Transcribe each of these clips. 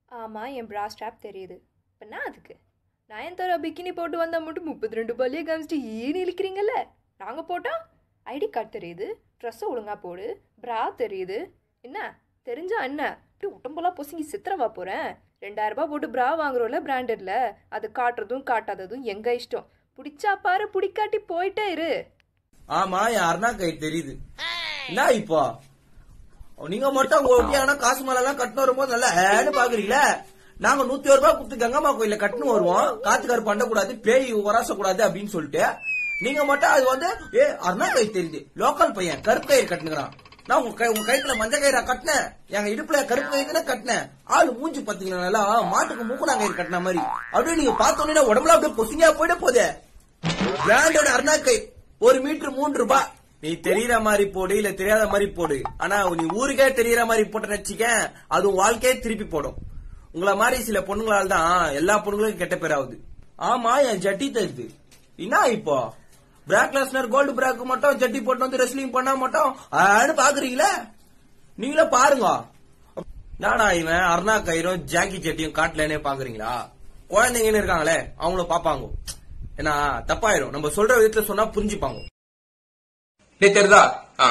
ஆமாம், என் ப்ரா ஸ்ட்ராப் தெரியுது. இப்போ நான் அதுக்கு நயன்தாரா பிக்கினி போட்டு வந்தால் மட்டும் 32 பல்லியை காமிச்சிட்டு ஏன்னு இழுக்கிறீங்கல்ல. நாங்கள் போட்டால் ஐடி கார்டு தெரியுது, ட்ரெஸ்ஸை ஒழுங்காக போடு, ப்ரா தெரியுது. என்ன தெரிஞ்சா என்ன இப்படி உடம்பெல்லாம் பொசுங்கி சித்திரவா போகிறேன்? 2000 ரூபாய் போட்டு ப்ரா வாங்குறோம்ல பிராண்டட்ல, அது காட்டுறதும் காட்டாததும் எங்கள் இஷ்டம். பிடிச்சா பாரு, பிடிக்காட்டி போயிட்டே இரு. ஆமா, என் அருணா கை தெரியுது. என்ன இப்போ நீங்க மட்டும் ஒட்டியானா காசு மேல எல்லாம் கட்டணும் வரும்போது நல்லா ஏன்னு பாக்குறீங்களா? நாங்க 101 ரூபாய் கொடுத்து கங்கம்மா கோயில கட்டணும் வருவோம், காத்துக்காரு பண்ணக்கூடாது, பேய் உராசக்கூடாது அப்படின்னு சொல்லிட்டு. நீங்க மட்டும் அது வந்து அருணா கை தெரியுது, லோக்கல் பையன் கருப்பு கயிறு கட்டுனுங்கிறான். நான் உங்க கயிற்றுல மஞ்சள் கயிறா கட்டினேன், எங்க இடுப்புல கருப்பு கயிறு கட்டினேன். ஆளு மூஞ்சி பாத்தீங்கன்னா நல்லா மாட்டுக்கு மூக்குனா கயிறு கட்டின மாதிரி. அப்படியே நீங்க பார்த்தோன்னே உடம்புல அப்படியே பொசுங்கியா போயிட போதே. பிராண்டோட அருணா கை 1 மீட்டர் 3 ரூபாய். நீ தெரியற மாதிரி போடு, இல்ல தெரியாத மாதிரி போடு. ஆனா நீ ஊருக்கே தெரியற மாதிரி போட்ட நினைச்சிக்க, அதுவும் வாழ்க்கையே திருப்பி போடும். உங்கள மாதிரி சில பொண்ணுங்களால தான் எல்லா பொண்ணுங்களுக்கும் கெட்ட பேர் ஆகுது. ஆமா, என் ஜட்டி தெரியுது. என்ன இப்போ பிராக் லெஸ்னர் கோல்டு பிராக் மட்டும் ஜட்டி போட்டு வந்து ரெஸ்லிங் பண்ணா மட்டும் பாக்குறீங்களா? நீங்களே பாருங்க. நானா இவன் அருணா கயிறும் ஜாக்கி ஜட்டியும் காட்டலனே பாக்குறீங்களா? குழந்தைங்கன்னு இருக்காங்களே, அவங்களும் பாப்பாங்க. ஏன்னா தப்பாயிரும், நம்ம சொல்ற விதத்துல சொன்னா புரிஞ்சுப்பாங்க. தெரியுதா?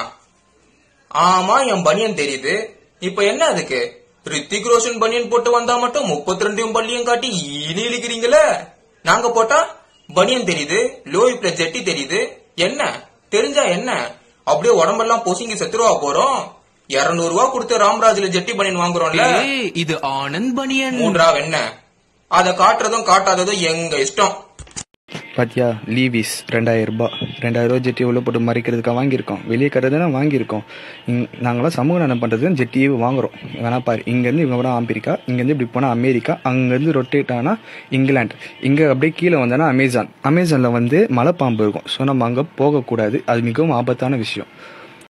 ஆமா, என் பனியன் தெரியுது. இப்ப என்ன அதுக்கு ரித்திக் ரோஷன் பனியன் போட்டு வந்தா மட்டும் 32 பள்ளியும் காட்டி இனி இழுக்கிறீங்களே. நாங்க போட்டா பனியன் தெரியுது, லோயிப்ல ஜெட்டி தெரியுது. என்ன தெரிஞ்சா என்ன அப்படியே உடம்பெல்லாம் பொசுங்கி செத்துருவா போறோம். 200 ரூபாய் கொடுத்து ராம்ராஜ்ல ஜெட்டி பனியன் வாங்குறோம்ல, இது ஆனந்த் பனியன். 3 என்ன அத காட்டுறதும் காட்டாததும் எங்க இஷ்டம். பாத்தியா, லீவிஸ் 2000 ரூபாய், 2000 ரூபாய் ஜெட்டி உள்ள போட்டு மறைக்கிறதுக்காக வாங்கியிருக்கோம். வெளியே கட்டுறதுனா வாங்கியிருக்கோம். நாங்களாம் சமூக நலம் பண்றதுக்கு ஜெட்டியே வாங்குறோம். வேணா பாரு, இங்கேருந்து இவங்க போனால் ஆப்பிரிக்கா, இங்கேருந்து இப்படி போனால் அமெரிக்கா, அங்கேருந்து ரொட்டேட் ஆனால் இங்கிலாந்து, இங்கே அப்படியே கீழே வந்தோன்னா அமேசானில் வந்து மலைப்பாம்பு இருக்கும். ஸோ நம்ம அங்கே போகக்கூடாது, அது மிகவும் ஆபத்தான விஷயம்.